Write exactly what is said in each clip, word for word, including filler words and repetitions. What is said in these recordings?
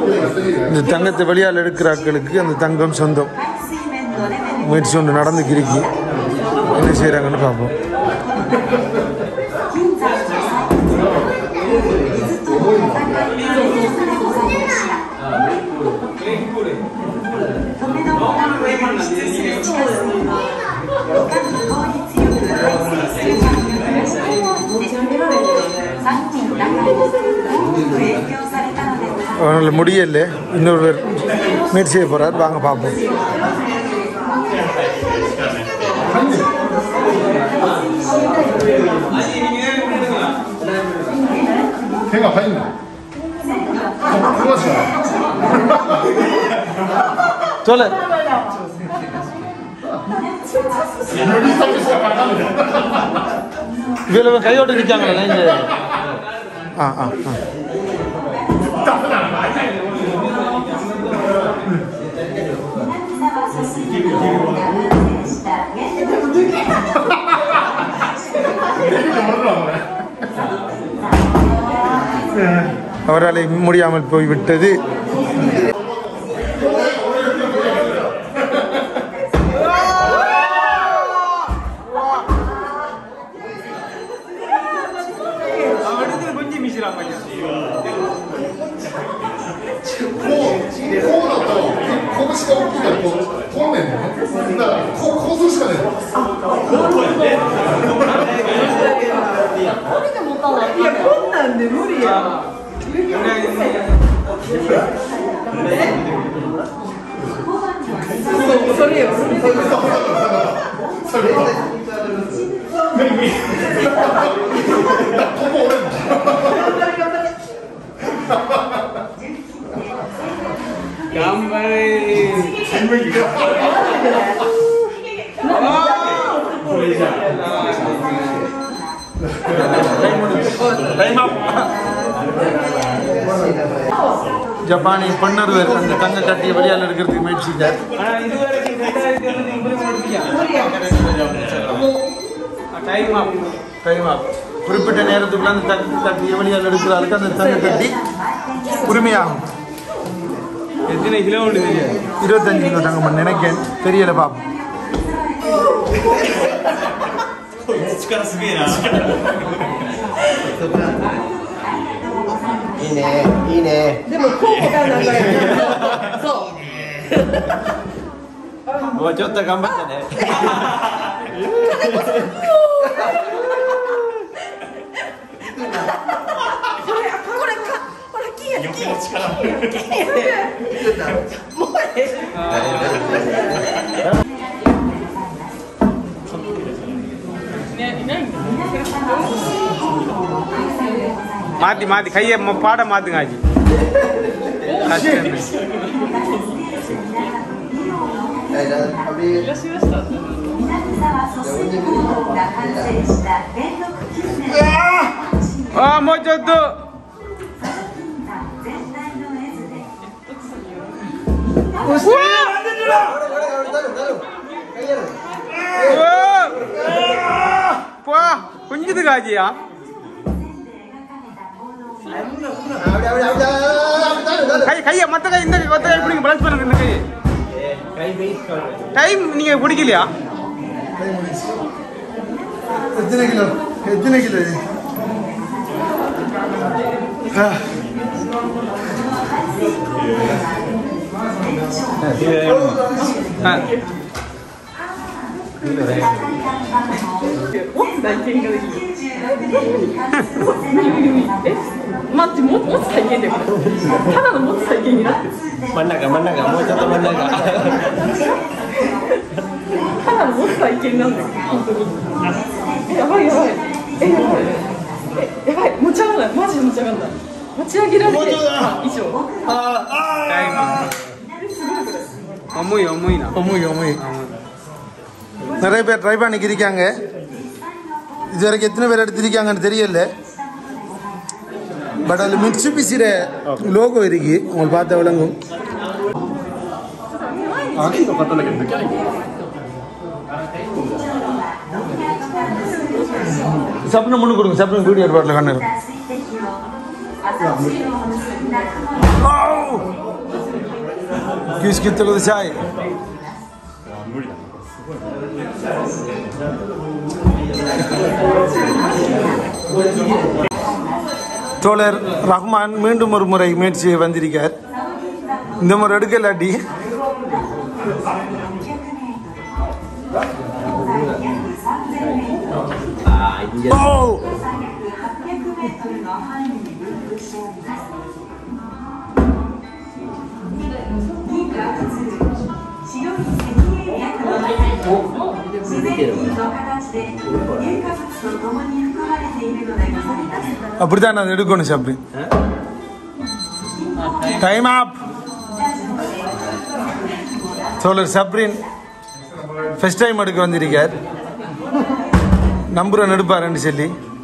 இந்த தங்கத்தை வெளியால் எடுக்கிற ஆட்களுக்கு அந்த தங்கம் சொந்தம். முயற்சி ஒன்று நடந்துக்கிருக்கு, என்ன செய்கிறாங்கன்னு பார்ப்போம். அவனால் முடியல, இன்னொருவர் முயற்சி செய்ய போகிறார், வாங்க பார்ப்போம். சொல்ல இவ்வளவு கையோட்டு நிற்காங்களா இங்க? ஆ ஆ ஆ அவரால் முடியாமல் போய்விட்டது. ஜப்பானிய பண்ணவர் அந்த தங்க கட்டிய வெளியால் இருக்கிறதுக்கு முயற்சித்தார். குறிப்பிட்ட நேரத்துக்குள்ள அந்த தங்க கட்டிய வெளியால் எடுக்கிறாருக்கு அந்த தங்க கட்டி உரிமையாகும். எத்தனை கிலோ உண்டு? இருபத்தஞ்சு கிலோ தங்கம் நினைக்கிறேன், தெரியல பாப்போம்.ちょっと頑張ってね。माती माती खाइए पाड़ा माती गाजीああもうちょっとwah kunci gaji ya kayak kayak mata kayak ini mata kayak punya balas pernah ini kayak time ini kayak budi kili ya कितने किलो कितने किलो है हाँ हाँマッチも持つ体験だよ。ただの持つ体験になってる。真ん中真ん中もうちょっと真ん中。ただの持つ体験なんだよ本当に。やばいやばい。えやばい。えやばい持ち上がらないマジで持ち上がらない。持ち上げられて以上。ああ。重い重いな。重い重い。நிறைய பேர் ட்ரை பண்ணிக்கிருக்காங்க. இது வரைக்கும் எத்தனை பேர் எடுத்திருக்காங்கன்னு தெரியல. பட் அதில் மிட்சுபிஷியோட லோகோ இருக்கு, உங்களுக்கு பார்த்தா விளங்கும். சப்ன முன்னு கொடுங்க, சப்ன வீடியோ ஏற்பாட்டில் கண்ணு Qu'est-ce que tu veux dire? தோழர் ரஹ்மான் மீண்டும் ஒரு முறை முயற்சியை வந்திருக்கார். இந்த முறை எடுக்கலாட்டி அப்படித்தான் அது எடுக்கணும் சாப்பிடு. Time up. தோழர் சப்ரின் ஃபர்ஸ்ட் டைம் எடுக்க வந்திருக்கார். நம்புறேன் எடுப்பாருன்னு சொல்லி.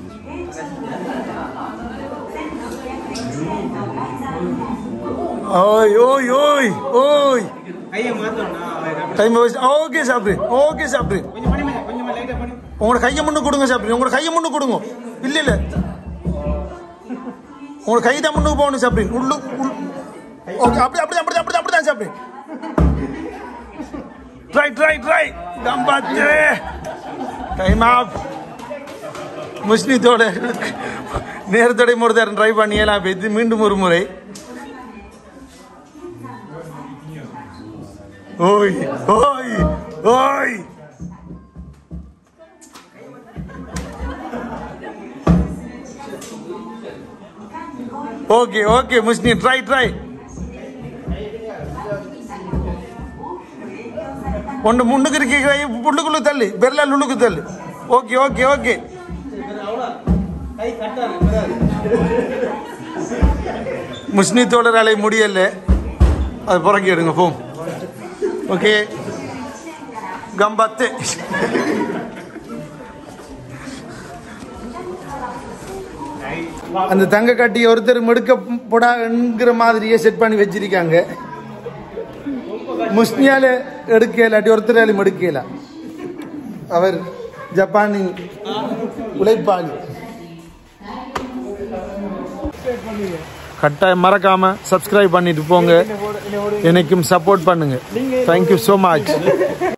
ஓய் ஓய் ஓய் ஓய் டைம் ஓகே சாப்பிடு. ஓகே சாப்பிடு. உங்களோட கையை முன்னு கொடுங்க சாப்பிடு. உங்களோட கையை முன்னு கொடுங்க. இல்ல இல்ல உங்களோட கை தான் முன்னுக்கு போகணும் சாப்பிடு. உள்ளு ஓகே அப்படி அப்படி அப்படி அப்படி அப்படிதான் சாப்பிடு. ட்ரை ட்ரை ட்ரை கம்பாச்சே. Time up. முஸ்லித்தோட நேரத்தோட முறைதான் ட்ரை பண்ணியெல்லாம் பேசி மீண்டும் ஒரு முறை. ஓய் ஓய் ஓய் ஓகே ஓகே முஸ்னி ட்ரை ட்ரை. ஒன்று முன்னுக்கு இருக்க புள்ளுக்குள்ள தள்ளு. பெரலால் உள்ளுக்கு தள்ளு. ஓகே ஓகே ஓகே முஸ்னி தோழராலை முடியல. அது புறக்கி எடுங்க போம். ஓகே கம்பாத்தே. அந்த தங்க கட்டி ஒருத்தர் மெடுக்க போடாங்கிற மாதிரியே செட் பண்ணி வச்சிருக்காங்க. முஸ்னியால எடுக்கல இல்லாட்டி ஒருத்தராலும் எடுக்கல. அவர் ஜப்பானின் உழைப்பாளி. கட்டாயம் மறக்காம சப்ஸ்கிரைப் பண்ணிட்டு போங்க. எனக்கும் சப்போர்ட் பண்ணுங்க. Thank you so much.